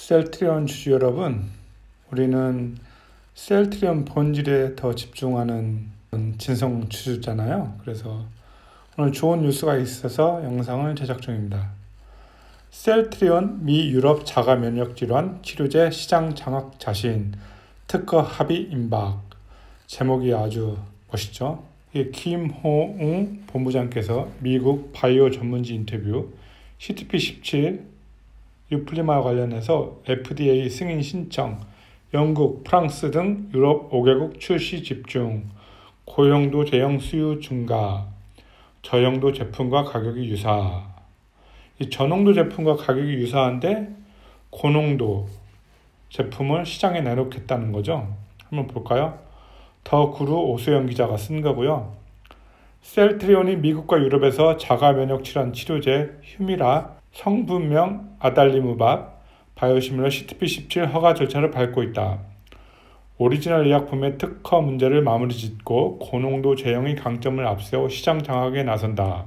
셀트리온 주주 여러분, 우리는 셀트리온 본질에 더 집중하는 진성 주주잖아요. 그래서 오늘 좋은 뉴스가 있어서 영상을 제작 중입니다. 셀트리온 미 유럽 자가 면역 질환 치료제 시장 장악 자신 특허 합의 임박. 제목이 아주 멋있죠. 김호웅 본부장께서 미국 바이오 전문지 인터뷰 CTP17 유플리마와 관련해서 FDA 승인 신청, 영국, 프랑스 등 유럽 5개국 출시 집중, 고용도 제형 수요 증가, 저용도 제품과 가격이 유사. 이 저농도 제품과 가격이 유사한데 고농도 제품을 시장에 내놓겠다는 거죠. 한번 볼까요? 더 구루 오수영 기자가 쓴 거고요. 셀트리온이 미국과 유럽에서 자가 면역 질환 치료제 휴미라, 성분명 아달리무밥, 바이오시밀러 CTP17 허가 절차를 밟고 있다. 오리지널 의약품의 특허 문제를 마무리 짓고 고농도 제형의 강점을 앞세워 시장 장악에 나선다.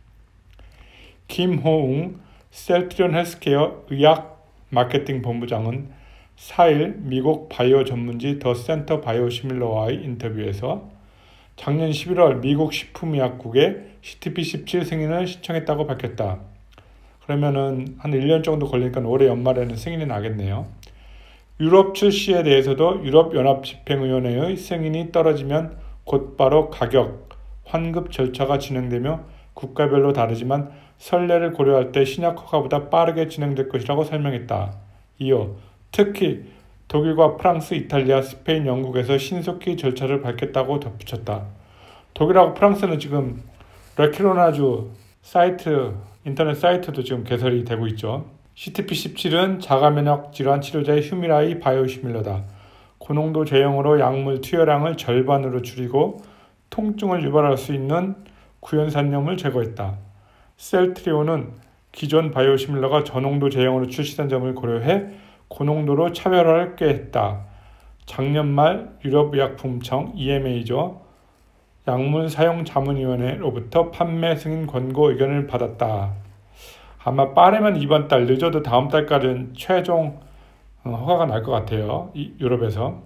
김호웅 셀트리온 헬스케어 의학 마케팅 본부장은 4일 미국 바이오 전문지 더 센터 바이오시밀러와의 인터뷰에서 작년 11월 미국 식품의약국에 CTP17 승인을 신청했다고 밝혔다. 그러면은 한 1년 정도 걸리니까 올해 연말에는 승인이 나겠네요. 유럽 출시에 대해서도 유럽연합집행위원회의 승인이 떨어지면 곧바로 가격, 환급 절차가 진행되며 국가별로 다르지만 선례를 고려할 때 신약 허가보다 빠르게 진행될 것이라고 설명했다. 이어 특히 독일과 프랑스, 이탈리아, 스페인, 영국에서 신속히 절차를 밟겠다고 덧붙였다. 독일하고 프랑스는 지금 레키로나주 사이트, 인터넷 사이트도 지금 개설이 되고 있죠. CTP17은 자가면역 질환 치료제 휴미라의 바이오시밀러다. 고농도 제형으로 약물 투여량을 절반으로 줄이고 통증을 유발할 수 있는 구연산염을 제거했다. 셀트리온은 기존 바이오시밀러가 저농도 제형으로 출시된 점을 고려해 고농도로 차별화를 꾀했다. 작년 말 유럽의약품청 EMA죠. 약물사용자문위원회로부터 판매 승인 권고 의견을 받았다. 아마 빠르면 이번 달, 늦어도 다음 달까지는 최종 허가가 날 것 같아요. 유럽에서.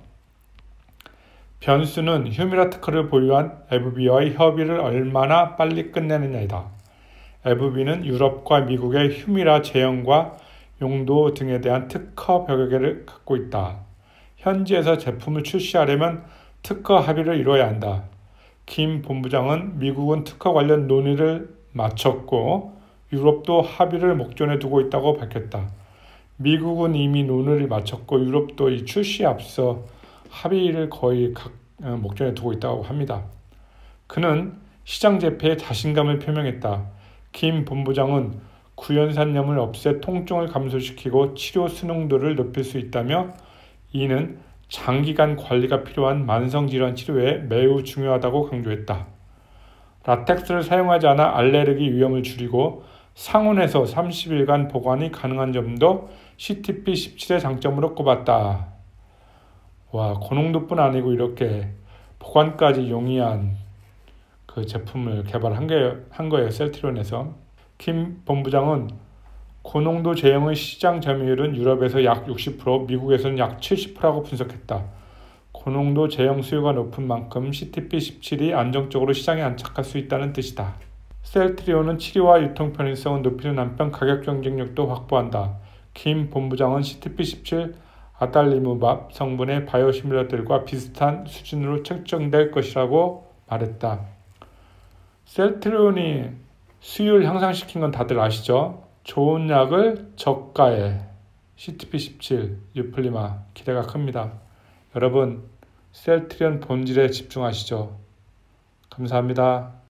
변수는 휴미라 특허를 보유한 AbbVie와의 협의를 얼마나 빨리 끝내느냐이다. AbbVie는 유럽과 미국의 휴미라 제형과 용도 등에 대한 특허 벽약을 갖고 있다. 현지에서 제품을 출시하려면 특허 합의를 이뤄야 한다. 김 본부장은 미국은 특허 관련 논의를 마쳤고 유럽도 합의를 목전에 두고 있다고 밝혔다. 미국은 이미 논의를 마쳤고 유럽도 이 출시에 앞서 합의를 거의 목전에 두고 있다고 합니다. 그는 시장 재패에 자신감을 표명했다. 김 본부장은 구연산염을 없애 통증을 감소시키고 치료 수능도를 높일 수 있다며 이는 장기간 관리가 필요한 만성질환 치료에 매우 중요하다고 강조했다. 라텍스를 사용하지 않아 알레르기 위험을 줄이고 상온에서 30일간 보관이 가능한 점도 CTP17의 장점으로 꼽았다. 와, 고농도뿐 아니고 이렇게 보관까지 용이한 그 제품을 개발한 거예요. 셀트리온에서. 김 본부장은 고농도 제형의 시장 점유율은 유럽에서 약 60%, 미국에서는 약 70%라고 분석했다. 고농도 제형 수요가 높은 만큼 CTP17이 안정적으로 시장에 안착할 수 있다는 뜻이다. 셀트리온은 치료와 유통 편의성을 높이는 한편 가격 경쟁력도 확보한다. 김 본부장은 CTP17 아달리무밥 성분의 바이오시밀러들과 비슷한 수준으로 책정될 것이라고 말했다. 셀트리온이 수요를 향상시킨 건 다들 아시죠? 좋은 약을 저가에 CTP17 유플리마 기대가 큽니다. 여러분 셀트리온 본질에 집중하시죠. 감사합니다.